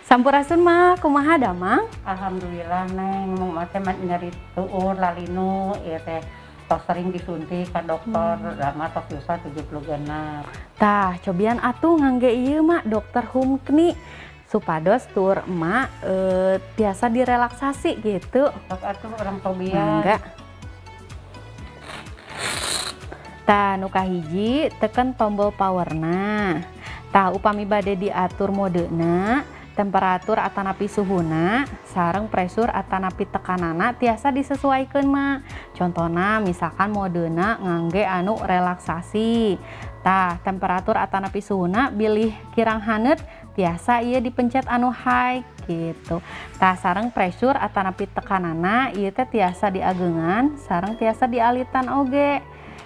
Sampurasun mah kumaha damang? Alhamdulillah Neng, mau macam nyari tuur lalinu, ya teh tos sering disuntik ke dokter, lama tos susah 70 genap. Tah, cobian atuh ngangge ieu mak dokter Humkni supados tur emak biasa direlaksasi gitu. Sok atuh orang tobian. Mangga. Tah, nu kahiji teken tombol powerna. Tah, upami bade diatur modena, temperatur atanapi suhuna, sareng presur atanapi tekanana tiasa disesuaikan mak. Contohna misalkan modena ngangge anu relaksasi. Tah, temperatur atanapi suhuna bilih kirang hanet tiasa ieu dipencet anu high gitu. Tah, sareng presur atanapi tekanana ieu teh tiasa diagengan, sareng tiasa dialitan oge.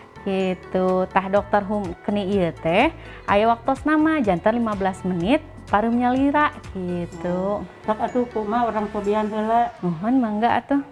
Gitu. Tah dokter Humkni ieu teh aya waktosna mah janten 15 menit parum nyalira gitu. Sok atuh kumaha orang tobian heula. Mohon mangga atuh.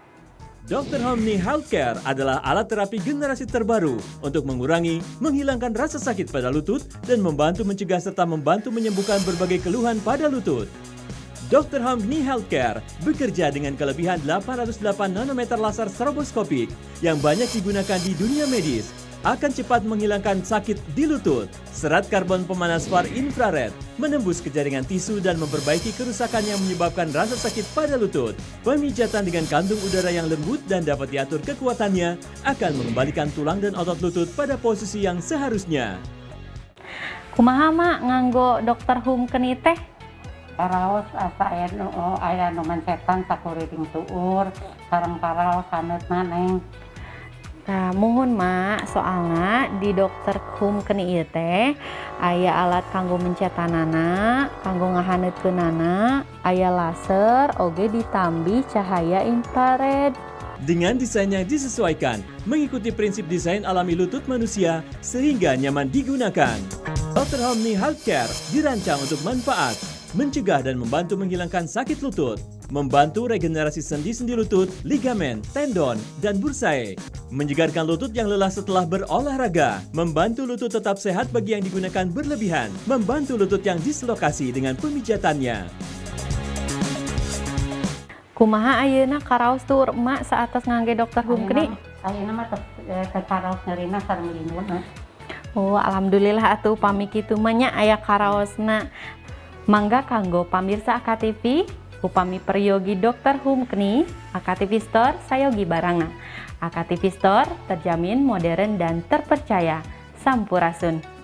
Dr. Homni Healthcare adalah alat terapi generasi terbaru untuk mengurangi, menghilangkan rasa sakit pada lutut dan membantu mencegah serta membantu menyembuhkan berbagai keluhan pada lutut. Dr. Homni Healthcare bekerja dengan kelebihan 808 nanometer laser stroboskopik yang banyak digunakan di dunia medis. Akan cepat menghilangkan sakit di lutut. Serat karbon pemanas far infrared menembus ke jaringan tisu dan memperbaiki kerusakan yang menyebabkan rasa sakit pada lutut. Pemijatan dengan kantung udara yang lembut dan dapat diatur kekuatannya akan mengembalikan tulang dan otot lutut pada posisi yang seharusnya. Kumaha mak nganggo dokter Humkni teh? Karaos asa aya nu mencetan sakuriting tuur, sareng karaos saneutna Neng. Nah, mohon mak, soalnya di dokter Humkni ieu teh aya alat kanggo mencetanana, kanggo ngahaneutkeunana, aya laser, oge ditambi cahaya infrared. Dengan desain yang disesuaikan, mengikuti prinsip desain alami lutut manusia sehingga nyaman digunakan. Dr. Homni Healthcare dirancang untuk manfaat, mencegah dan membantu menghilangkan sakit lutut, membantu regenerasi sendi-sendi lutut, ligamen, tendon, dan bursae, menyegarkan lutut yang lelah setelah berolahraga, membantu lutut tetap sehat bagi yang digunakan berlebihan, membantu lutut yang dislokasi dengan pemijatannya. Kumaha ayeuna karaos tur emak saatas ngangge dokter Humkni? Ayeuna mah teh karaos nyarina sareng limun. Oh, alhamdulillah atuh pami kitu mah nya aya karaosna. Mangga kanggo pamirsa AKTV, upami peryogi dokter Humkni, AKTV Store sayogi baranga. AKTV Store terjamin modern dan terpercaya. Sampurasun.